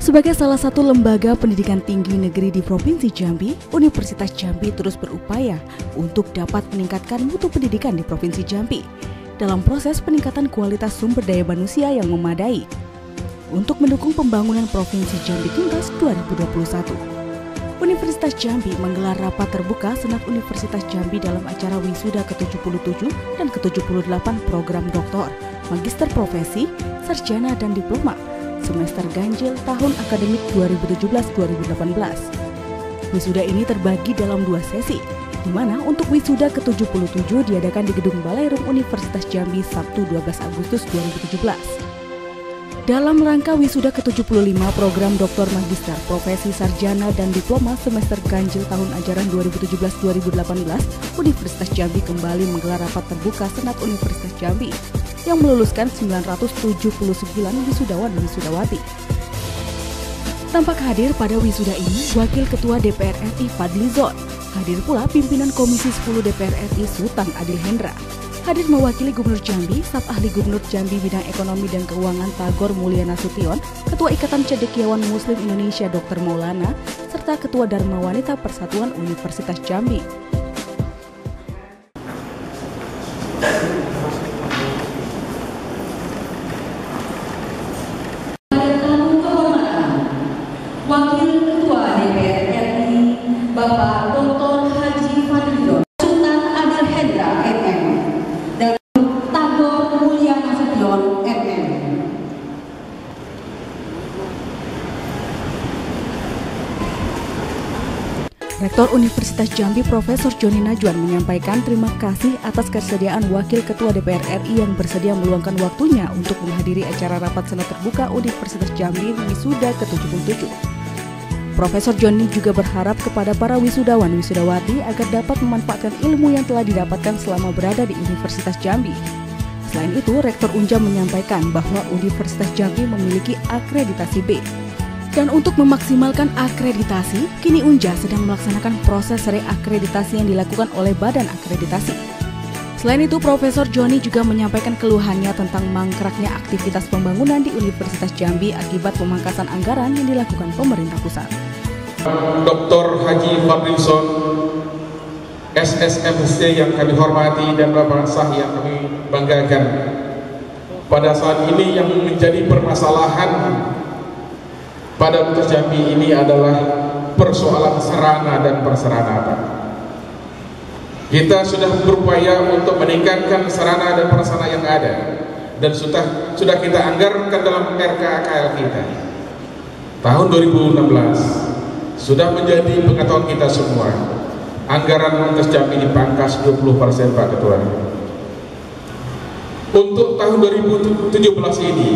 Sebagai salah satu lembaga pendidikan tinggi negeri di Provinsi Jambi, Universitas Jambi terus berupaya untuk dapat meningkatkan mutu pendidikan di Provinsi Jambi dalam proses peningkatan kualitas sumber daya manusia yang memadai untuk mendukung pembangunan Provinsi Jambi Tuntas 2021. Universitas Jambi menggelar rapat terbuka Senat Universitas Jambi dalam acara wisuda ke-77 dan ke-78 program doktor, magister profesi, sarjana dan diploma semester ganjil tahun akademik 2017-2018. Wisuda ini terbagi dalam 2 sesi, di mana untuk wisuda ke-77 diadakan di Gedung Balai Rum Universitas Jambi Sabtu 12 Agustus 2017. Dalam rangka wisuda ke-75 program doktor magister profesi sarjana dan diploma semester ganjil tahun ajaran 2017-2018, Universitas Jambi kembali menggelar rapat terbuka Senat Universitas Jambi yang meluluskan 979 wisudawan dan wisudawati. Tampak hadir pada wisuda ini Wakil Ketua DPR RI Fadlizon, hadir pula pimpinan Komisi 10 DPR RI Sultan Adil Hendra. Hadir mewakili Gubernur Jambi, Staf Ahli Gubernur Jambi Bidang Ekonomi dan Keuangan Tagor Mulyana Sution, Ketua Ikatan Cendekiawan Muslim Indonesia Dr. Maulana, serta Ketua Dharma Wanita Persatuan Universitas Jambi. Wakil Ketua DPR RI Bapak Dr. Haji Fadlizon, Sultan Adil Hendra MM, dan Tagor Mulyana Sution MM. Rektor Universitas Jambi Profesor Joni Najwan menyampaikan terima kasih atas kesediaan Wakil Ketua DPR RI yang bersedia meluangkan waktunya untuk menghadiri acara rapat senat terbuka Universitas Jambi wisuda ke-77. Profesor Joni juga berharap kepada para wisudawan wisudawati agar dapat memanfaatkan ilmu yang telah didapatkan selama berada di Universitas Jambi. Selain itu, Rektor Unja menyampaikan bahwa Universitas Jambi memiliki akreditasi B. Dan untuk memaksimalkan akreditasi, kini Unja sedang melaksanakan proses reakreditasi yang dilakukan oleh Badan Akreditasi. Selain itu, Profesor Joni juga menyampaikan keluhannya tentang mangkraknya aktivitas pembangunan di Universitas Jambi akibat pemangkasan anggaran yang dilakukan pemerintah pusat. Dr. Haji Fadlizon, SSMC yang kami hormati dan Bapak Sah yang kami banggakan. Pada saat ini yang menjadi permasalahan pada Universitas Jambi ini adalah persoalan sarana dan prasarana. Kita sudah berupaya untuk meningkatkan sarana dan prasarana yang ada dan sudah kita anggarkan dalam RKKL kita. Tahun 2016 sudah menjadi pengetahuan kita semua. Anggaran Universitas Jambi dipangkas 20% Pak Ketua. Untuk tahun 2017 ini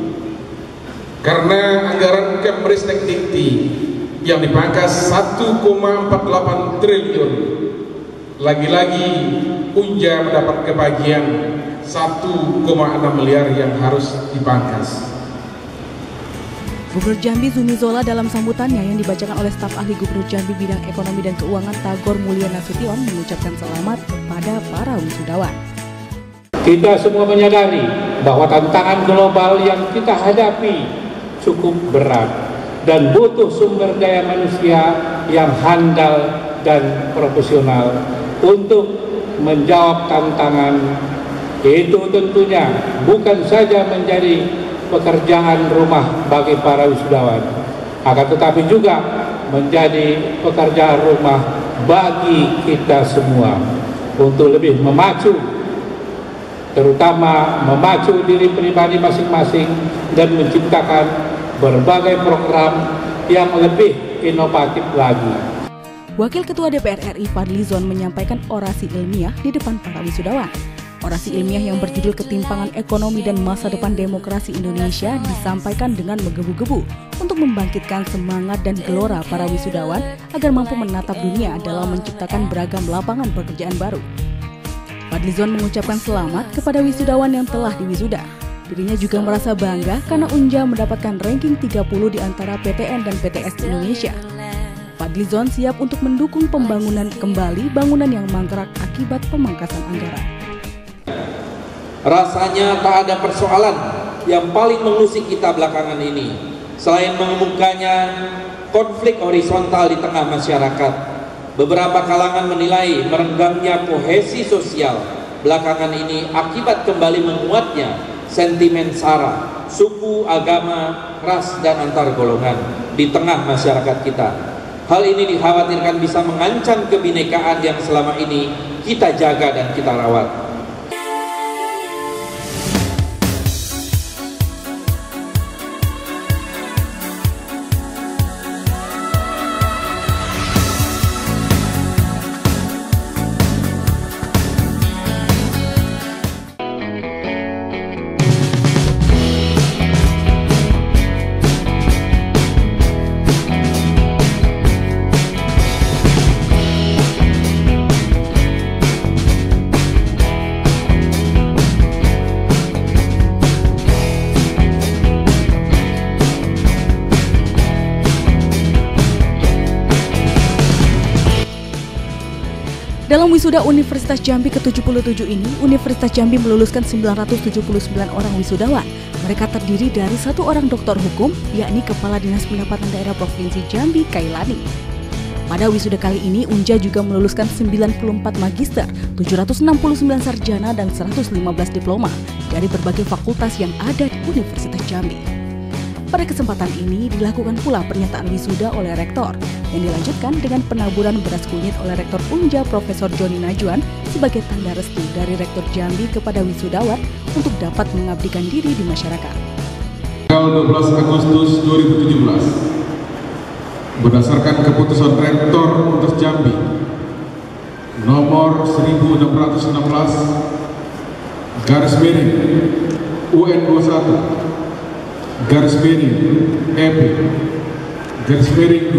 karena anggaran Kemristek Dikti yang dipangkas 1,48 triliun, lagi-lagi Unja mendapat kebagian 1,6 miliar yang harus dipangkas. Gubernur Jambi Zumi Zola dalam sambutannya yang dibacakan oleh staf ahli Gubernur Jambi Bidang Ekonomi dan Keuangan Tagor Mulyana Sution mengucapkan selamat kepada para wisudawan. Kita semua menyadari bahwa tantangan global yang kita hadapi cukup berat dan butuh sumber daya manusia yang handal dan profesional untuk menjawab tantangan. Itu tentunya bukan saja menjadi pekerjaan rumah bagi para wisudawan, akan tetapi juga menjadi pekerjaan rumah bagi kita semua untuk lebih memacu, terutama memacu diri pribadi masing-masing dan menciptakan berbagai program yang lebih inovatif lagi. Wakil Ketua DPR RI Fadlizon menyampaikan orasi ilmiah di depan para wisudawan. Orasi ilmiah yang berjudul Ketimpangan Ekonomi dan Masa Depan Demokrasi Indonesia disampaikan dengan menggebu-gebu untuk membangkitkan semangat dan gelora para wisudawan agar mampu menatap dunia dalam menciptakan beragam lapangan pekerjaan baru. Fadlizon mengucapkan selamat kepada wisudawan yang telah diwisuda. Dirinya juga merasa bangga karena Unja mendapatkan ranking 30 di antara PTN dan PTS di Indonesia. Fadlizon siap untuk mendukung pembangunan kembali bangunan yang mangkrak akibat pemangkasan anggaran. Rasanya tak ada persoalan yang paling mengusik kita belakangan ini Selain mengemukanya konflik horizontal di tengah masyarakat, beberapa kalangan menilai merenggangnya kohesi sosial belakangan ini akibat kembali menguatnya sentimen sara, suku, agama, ras, dan antar golongan di tengah masyarakat kita. Hal ini dikhawatirkan bisa mengancam kebinekaan yang selama ini kita jaga dan kita rawat. Dalam wisuda Universitas Jambi ke-77 ini, Universitas Jambi meluluskan 979 orang wisudawan. Mereka terdiri dari 1 orang doktor hukum, yakni Kepala Dinas Pendapatan Daerah Provinsi Jambi, Kailani. Pada wisuda kali ini, Unja juga meluluskan 94 magister, 769 sarjana, dan 115 diploma dari berbagai fakultas yang ada di Universitas Jambi. Pada kesempatan ini dilakukan pula pernyataan wisuda oleh Rektor yang dilanjutkan dengan penaburan beras kunyit oleh Rektor Unja Profesor Joni Najwan sebagai tanda restu dari Rektor Jambi kepada wisudawan untuk dapat mengabdikan diri di masyarakat. Tanggal 12 Agustus 2017, berdasarkan keputusan Rektor Universitas Jambi nomor 1616 garis miring UN 21 garis miring EP garis miring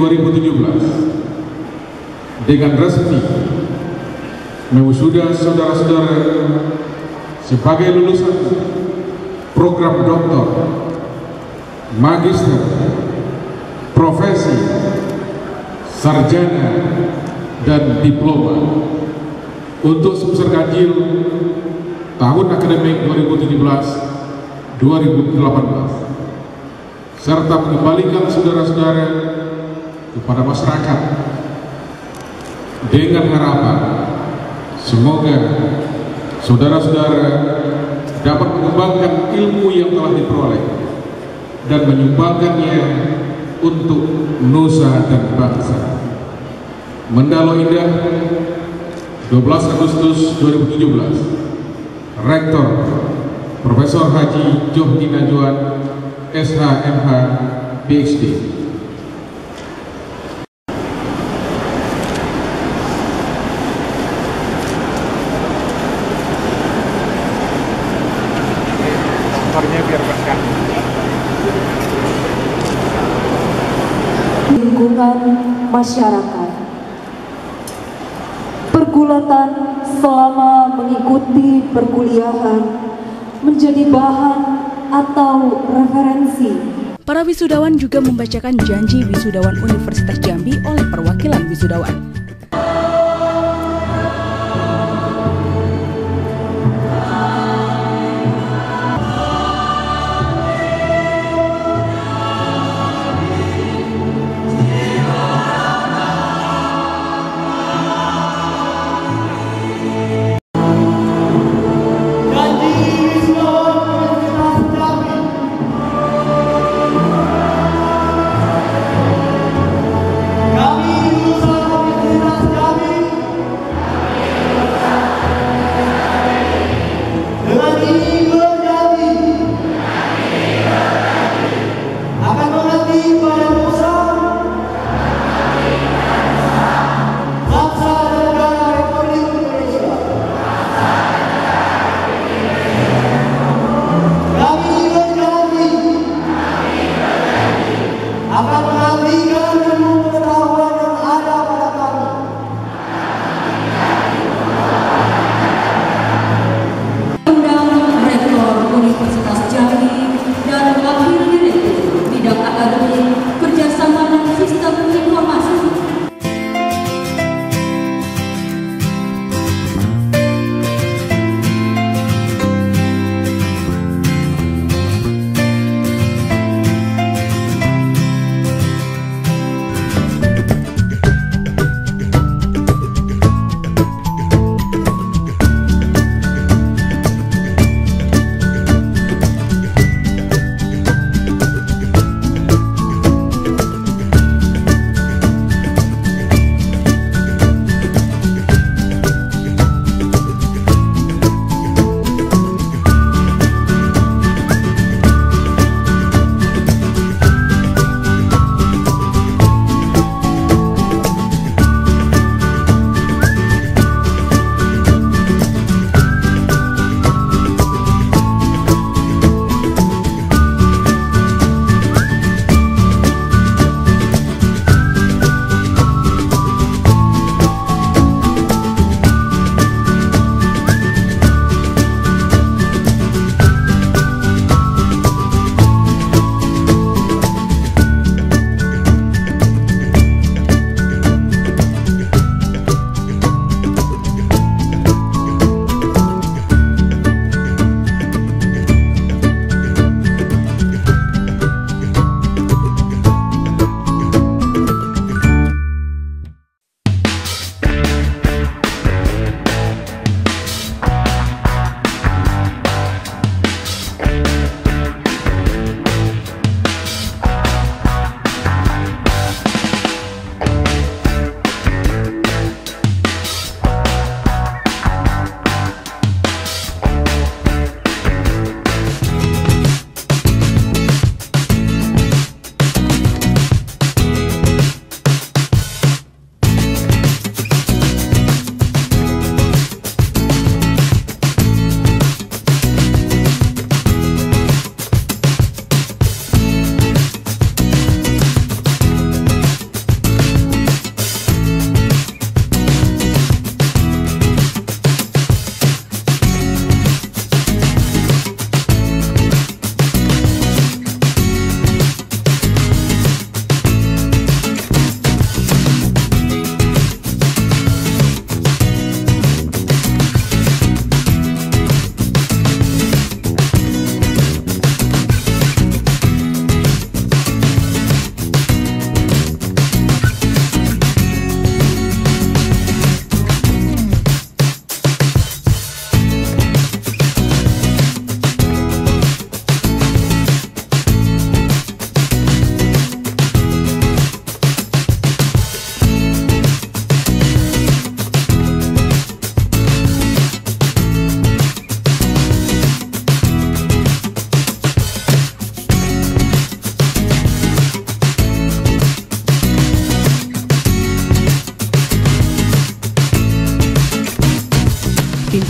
2017 dengan resmi mewisuda saudara-saudara sebagai lulusan program doktor, magister, profesi, sarjana, dan diploma untuk semester ganjil tahun akademik 2017-2018, serta mengembalikan saudara-saudara kepada masyarakat dengan harapan semoga saudara-saudara dapat mengembangkan ilmu yang telah diperoleh dan menyumbangkannya untuk nusa dan bangsa. Mendalo Indah, 12 Agustus 2017, Rektor Profesor Haji Joni Najwan, SHMH, PhD. Lingkungan masyarakat. Pergulatan selama mengikuti perkuliahan menjadi bahan atau referensi. Para wisudawan juga membacakan janji wisudawan Universitas Jambi oleh perwakilan wisudawan.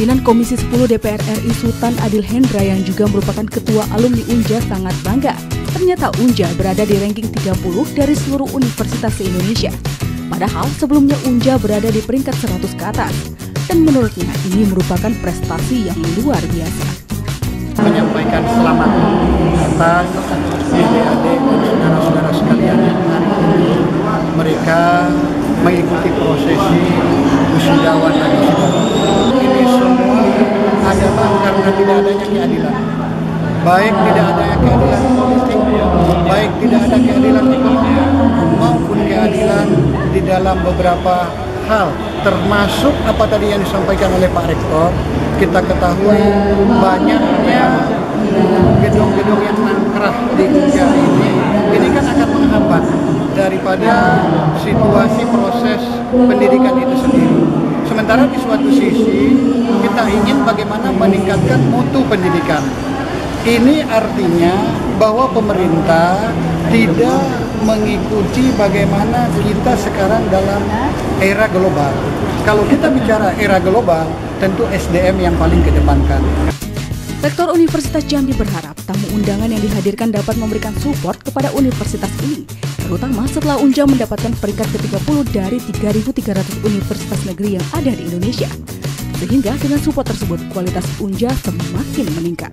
Pimpinan Komisi 10 DPR RI Sultan Adil Hendra yang juga merupakan ketua alumni UNJA sangat bangga. Ternyata UNJA berada di ranking 30 dari seluruh universitas se-Indonesia. Padahal sebelumnya UNJA berada di peringkat 100 ke atas. Dan menurutnya ini merupakan prestasi yang luar biasa. Menyampaikan selamat atas adik-adik dan saudara-saudara sekalian yang hari ini mereka mengikuti prosesi wisudawan dan wisudawan. Ini semua adalah karena tidak adanya keadilan. Baik tidak adanya keadilan politik, baik tidak ada keadilan ekonomi, maupun keadilan di dalam beberapa hal, termasuk apa tadi yang disampaikan oleh Pak Rektor. Kita ketahui banyaknya gedung-gedung yang mangkrak di UNJA ini kan akan menghambat daripada situasi proses pendidikan itu sendiri. Sementara di suatu sisi kita ingin bagaimana meningkatkan mutu pendidikan. Ini artinya bahwa pemerintah tidak mengikuti bagaimana kita sekarang dalam era global. Kalau kita bicara era global, tentu SDM yang paling kedepankan. Rektor Universitas Jambi berharap tamu undangan yang dihadirkan dapat memberikan support kepada universitas ini, terutama setelah UNJA mendapatkan peringkat ke-30 dari 3.300 universitas negeri yang ada di Indonesia. Sehingga dengan support tersebut, kualitas UNJA semakin meningkat.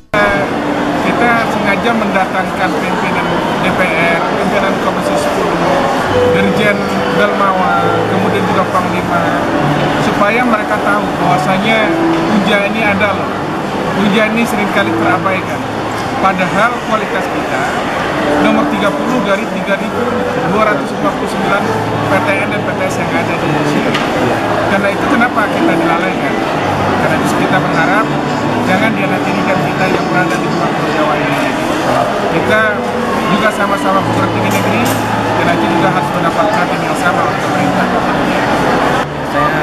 Kita sengaja mendatangkan pimpinan DPR, pimpinan Komisi 10, Dirjen Dalmawa, kemudian juga Panglima, supaya mereka tahu bahwasanya UNJA ini ada loh. UNJA ini seringkali terabaikan. Padahal kualitas kita nomor 30 dari 3.259 PTN dan PTS yang ada di Indonesia. Karena itu kenapa kita dilalaikan? Karena itu kita berharap jangan dianaktirikan kita yang berada di Pulau Jawa ini. Kita juga sama-sama perguruan tinggi negeri dan nanti juga harus mendapatkan yang sama oleh pemerintah. Saya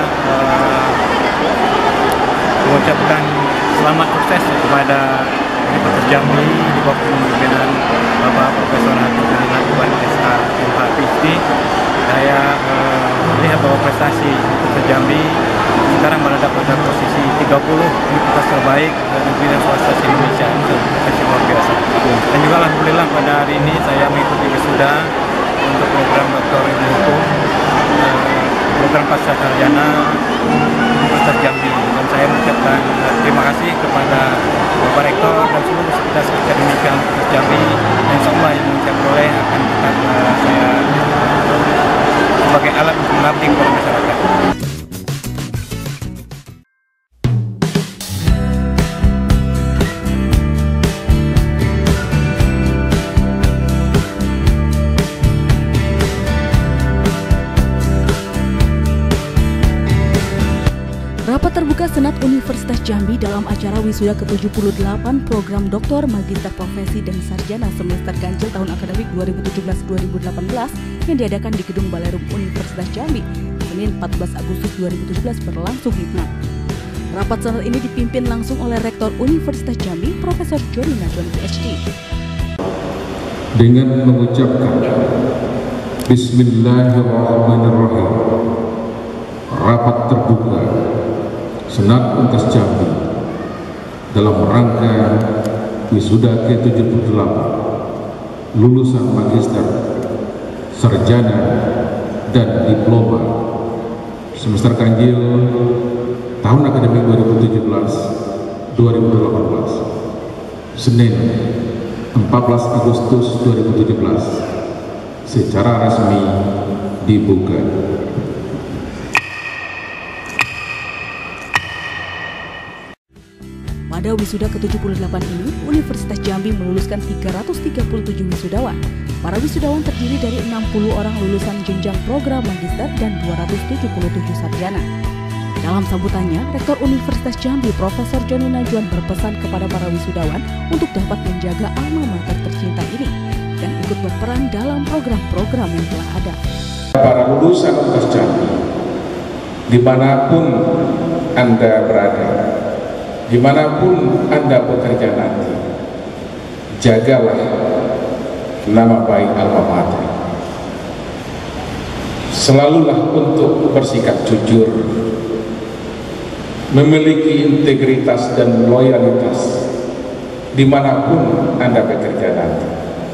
mengucapkan selamat sukses kepada Universitas Jambi di bawah kepemimpinan Bapak Profesor Najwan SH. Saya melihat bahwa prestasi Universitas Jambi sekarang berada pada posisi 30 universitas terbaik negeri dan swasta Indonesia. Prestasi luar biasa. Dan juga alhamdulillah pada hari ini saya mengikuti wisuda untuk program Doktor Ilmu Hukum, program pasca sarjana Universitas Jambi. Dan saya mengucapkan terima kasih kepada Bapak Rektor dan seluruh sivitas akademika Universitas Jambi, dan semua yang saya peroleh akan tetap saya sebagai alat untuk mengabdi kepada masyarakat. Rapat terbuka Senat Universitas Jambi dalam acara wisuda ke-78 program Doktor, Magister Profesi dan Sarjana semester ganjil tahun akademik 2017-2018 yang diadakan di Gedung Balerum Universitas Jambi, Senin 14 Agustus 2017 berlangsung hikmat. Rapat senat ini dipimpin langsung oleh Rektor Universitas Jambi, Profesor Joni Najwan PhD. Dengan mengucapkan Bismillahirrahmanirrahim, rapat terbuka Senat Universitas Jambi dalam rangka wisuda ke-78 lulusan magister, sarjana, dan diploma semester ganjil tahun akademik 2017-2018 Senin 14 Agustus 2017 secara resmi dibuka. Pada wisuda ke-78 ini, Universitas Jambi meluluskan 337 wisudawan. Para wisudawan terdiri dari 60 orang lulusan jenjang program magister dan 277 sarjana. Dalam sambutannya, Rektor Universitas Jambi, Profesor Joni Najwan berpesan kepada para wisudawan untuk dapat menjaga alma mater tercinta ini dan ikut berperan dalam program-program yang telah ada. Para lulusan Universitas Jambi, dimanapun Anda berada, dimanapun Anda bekerja nanti, jagalah nama baik alma mater. Selalulah untuk bersikap jujur, memiliki integritas dan loyalitas dimanapun Anda bekerja nanti.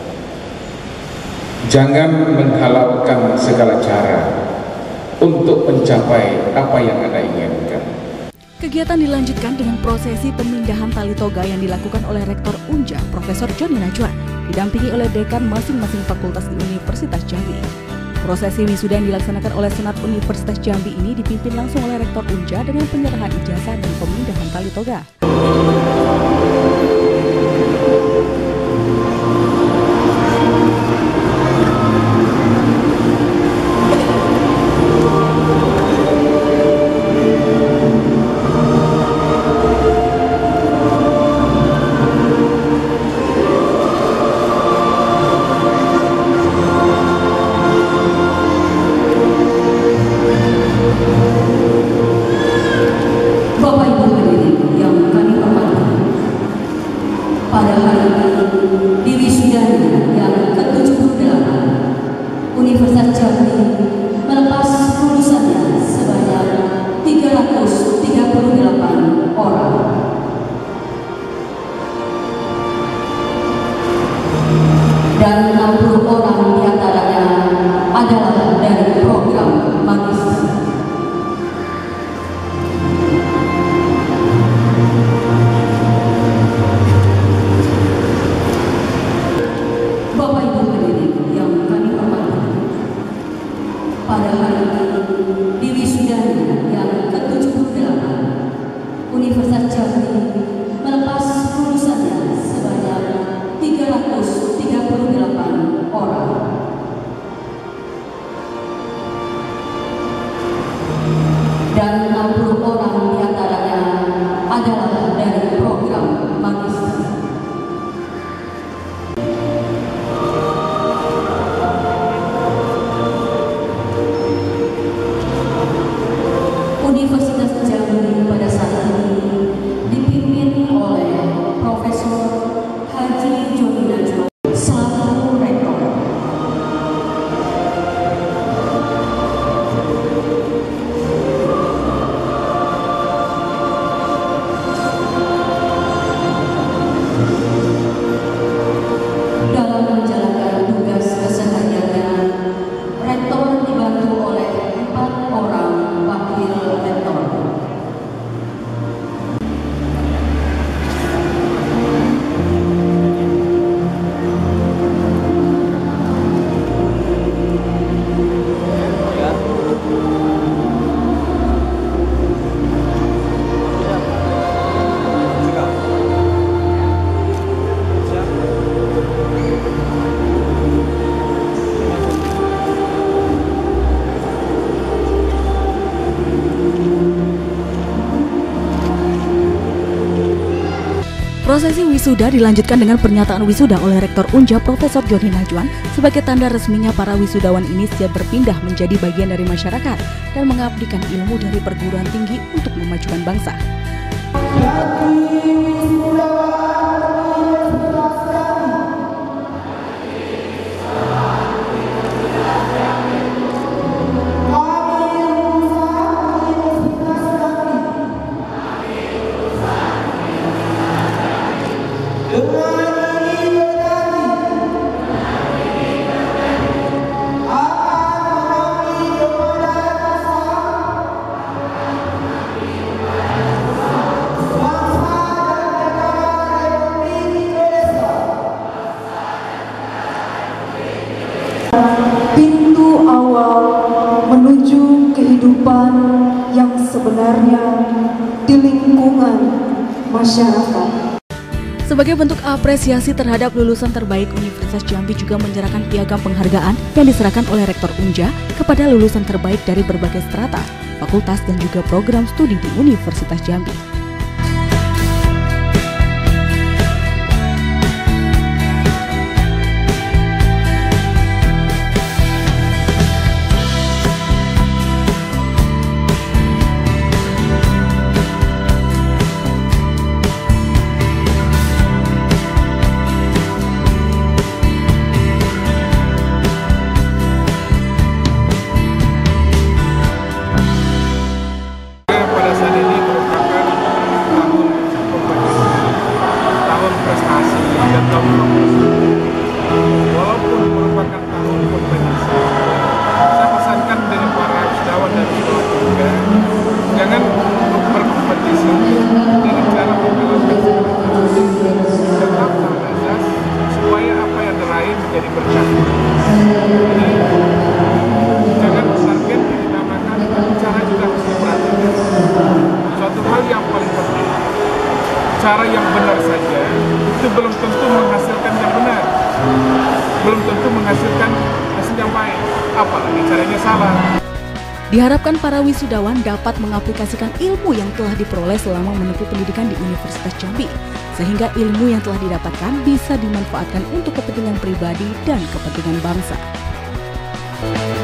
Jangan menghalalkan segala cara untuk mencapai apa yang Anda inginkan. Kegiatan dilanjutkan dengan prosesi pemindahan tali toga yang dilakukan oleh Rektor Unja, Profesor Joni Najwan, didampingi oleh dekan masing-masing fakultas di Universitas Jambi. Prosesi wisuda yang dilaksanakan oleh Senat Universitas Jambi ini dipimpin langsung oleh Rektor Unja dengan penyerahan ijazah dan pemindahan tali toga. Pada hari ini, di wisudanya yang ke-78, Universitas Jambi melepas lulusannya sebanyak 338 orang. Dan 60 orang diantaranya adalah dari program magister. Pada hari ini, di wisudanya yang ke-78, Universitas Jambi melepas lulusannya sebanyak 338 orang. Dan 60 orang diantaranya adalah dari program magister. Universitas Jambi pada saat ini dipimpin oleh Profesor Haji Joni Najwan selaku rektor. Dalam menjalankan tugas kesehariannya, rektor dibantu oleh 4 orang wakil rektor. Prosesi wisuda dilanjutkan dengan pernyataan wisuda oleh Rektor Unja Profesor Joni Najwan sebagai tanda resminya para wisudawan ini siap berpindah menjadi bagian dari masyarakat dan mengabdikan ilmu dari perguruan tinggi untuk memajukan bangsa. Pintu awal menuju kehidupan yang sebenarnya di lingkungan masyarakat. Sebagai bentuk apresiasi terhadap lulusan terbaik, Universitas Jambi juga menyerahkan piagam penghargaan yang diserahkan oleh Rektor Unja kepada lulusan terbaik dari berbagai strata, fakultas dan juga program studi di Universitas Jambi. Pada saat ini merupakan berkah. Jadi jangan target yang ditamakan, cara juga harus diperhatikan. Suatu hal yang paling penting, cara yang benar saja itu belum tentu menghasilkan yang benar, belum tentu menghasilkan hasil yang baik, apalagi caranya salah. Diharapkan para wisudawan dapat mengaplikasikan ilmu yang telah diperoleh selama menempuh pendidikan di Universitas Jambi, sehingga ilmu yang telah didapatkan bisa dimanfaatkan untuk kepentingan pribadi dan kepentingan bangsa.